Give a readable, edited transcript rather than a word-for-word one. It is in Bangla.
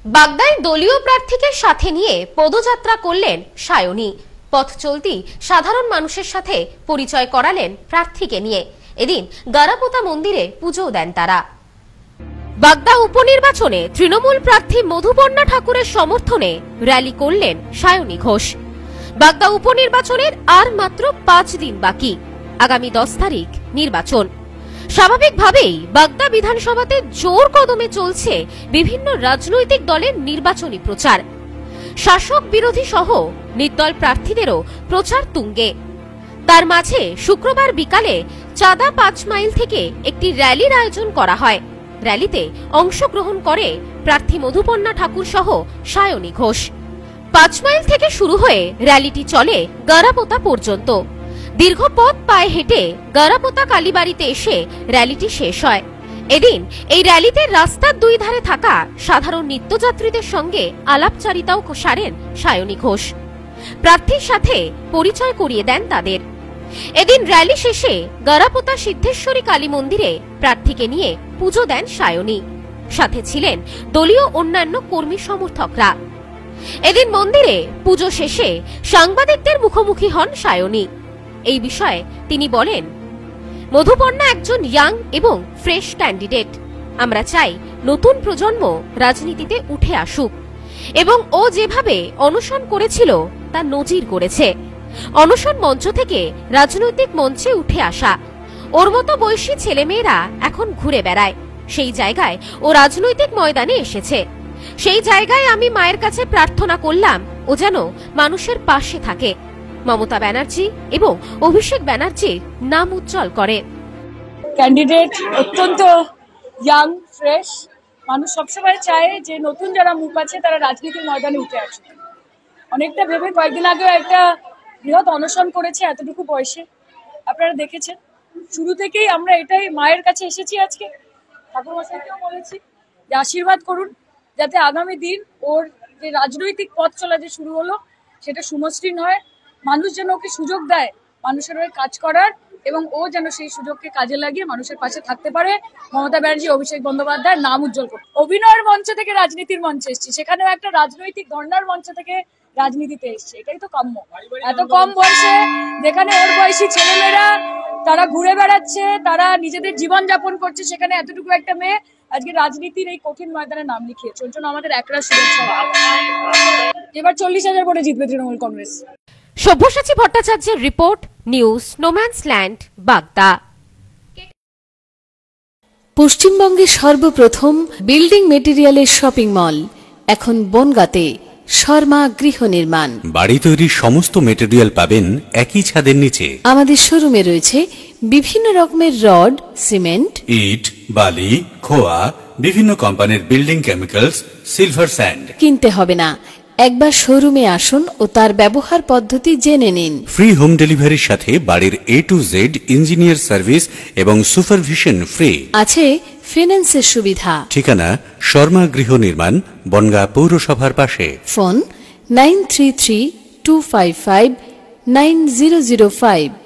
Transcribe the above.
বাগদায় দলীয় প্রার্থীকে সাথে নিয়ে পদযাত্রা করলেন সায়নী। পথ চলতি সাধারণ মানুষের সাথে পরিচয় করালেন প্রার্থীকে নিয়ে। এদিন গারাপোতা মন্দিরে পুজো দেন তারা। বাগদা উপনির্বাচনে তৃণমূল প্রার্থী মধুপর্ণা ঠাকুরের সমর্থনে র্যালি করলেন সায়নী ঘোষ। বাগদা উপনির্বাচনের আর মাত্র 5 দিন বাকি। আগামী 10 তারিখ নির্বাচন। স্বাভাবিকভাবেই বাগদা বিধানসভাতে জোর কদমে চলছে বিভিন্ন রাজনৈতিক দলের নির্বাচনী প্রচার। শাসক বিরোধী সহ নির্দল প্রার্থীদেরও প্রচার তুঙ্গে। তার মাঝে শুক্রবার বিকালে চাঁদা 5 মাইল থেকে একটি র্যালির আয়োজন করা হয়। র্যালিতে অংশগ্রহণ করে প্রার্থী মধুপর্ণা ঠাকুর সহ সায়নী ঘোষ। 5 মাইল থেকে শুরু হয়ে র্যালিটি চলে গারাপোতা পর্যন্ত। দীর্ঘ পথ পায়ে হেঁটে গারাপোতা কালীবাড়িতে এসে র্যালিটি শেষ হয়। এদিন এই র্যালিতে রাস্তার দুই ধারে থাকা সাধারণ নিত্যযাত্রীদের সঙ্গে আলাপচারিতাও সারেন সায়নী ঘোষ। প্রার্থীর সাথে পরিচয় করিয়ে দেন তাদের। এদিন র্যালি শেষে গারাপোতা সিদ্ধেশ্বরী কালী মন্দিরে প্রার্থীকে নিয়ে পুজো দেন সায়নী। সাথে ছিলেন দলীয় অন্যান্য কর্মী সমর্থকরা। এদিন মন্দিরে পুজো শেষে সাংবাদিকদের মুখোমুখি হন সায়নী। এই বিষয়ে তিনি বলেন, মধুপর্ণা একজন ইয়াং এবং ফ্রেশ ক্যান্ডিডেট। আমরা চাই নতুন প্রজন্ম রাজনীতিতে উঠে আসুক এবং ও যেভাবে অনশন করেছিল তা নজির করেছে। অনশন মঞ্চ থেকে রাজনৈতিক মঞ্চে উঠে আসা। ওর মতো বয়সী ছেলেমেয়েরা এখন ঘুরে বেড়ায়। সেই জায়গায় ও রাজনৈতিক ময়দানে এসেছে। সেই জায়গায় আমি মায়ের কাছে প্রার্থনা করলাম ও যেন মানুষের পাশে থাকে। মমতা ব্যানার্জি এবং অভিষেক ব্যানার্জির নাম উজ্জ্বল করে। ক্যান্ডিডেট অত্যন্ত ইয়াং, ফ্রেশ। মানুষ সবসময় চায় যে নতুন যারা মুখ আছে তারা রাজনীতির ময়দানে উঠে আসে। অনেকটা ভেবে কয়েকদিন আগেও একটা বৃহৎ অনশন করেছে এতটুকু বয়সে। আপনারা দেখেছেন শুরু থেকেই আমরা এটাই মায়ের কাছে এসেছি। আজকে ঠাকুর মশাইকেও বলেছি যে আশীর্বাদ করুন যাতে আগামী দিন ওর যে রাজনৈতিক পথ চলা যে শুরু হলো সেটা সুমসৃণ হয়। মানুষ যেন ওকে সুযোগ দেয় মানুষের হয়ে কাজ করার, এবং ও যেন সেই সুযোগকে কাজে লাগিয়ে মানুষের পাশে থাকতে পারে। মমতা ব্যানার্জি, অভিষেক বন্দ্যোপাধ্যায়ের নাম উজ্জ্বল করে। অভিনয়ের মঞ্চ থেকে রাজনীতির মঞ্চে এসেছি, সেখানেও একটা রাজনৈতিক ধর্নার মঞ্চ থেকে রাজনীতিতে এসছে। এটাই তো কাম্য। এত কম বয়সে যেখানে ওর বয়সী ছেলেমেয়েরা তারা ঘুরে বেড়াচ্ছে, তারা নিজেদের জীবন যাপন করছে, সেখানে এতটুকু একটা মেয়ে আজকে রাজনীতির এই কঠিন ময়দানে নাম লিখিয়েছে। ওর জন্য আমাদের একরা শুভেচ্ছা। এবার 40,000 ভোটে জিতবে তৃণমূল কংগ্রেস। সব্যসাচী ভট্টাচার্যের রিপোর্ট, নিউজ নোম্যান্সল্যান্ড, বাগদা। পশ্চিমবঙ্গের সর্বপ্রথম বিল্ডিং মেটেরিয়ালের শপিং মল এখন বনগাঁতে। শর্মা গৃহ নির্মাণ। বাড়ি তৈরির সমস্ত মেটেরিয়াল পাবেন একই ছাদের নিচে। আমাদের শোরুমে রয়েছে বিভিন্ন রকমের রড, সিমেন্ট, ইট, বালি, খোয়া, বিভিন্ন কোম্পানির বিল্ডিং কেমিক্যালস, সিলভার স্যান্ড। কিনতে হবে না, একবার শোরুমে আসুন ও তার ব্যবহার পদ্ধতি জেনে নিন। ফ্রি হোম ডেলিভারির সাথে বাড়ির A to Z engineer service এবং সুপারভিশন ফ্রি। আছে ফিন্যান্সের সুবিধা। ঠিকানা শর্মা গৃহ নির্মাণ, বনগাঁ পৌরসভার পাশে। ফোন 9332559005।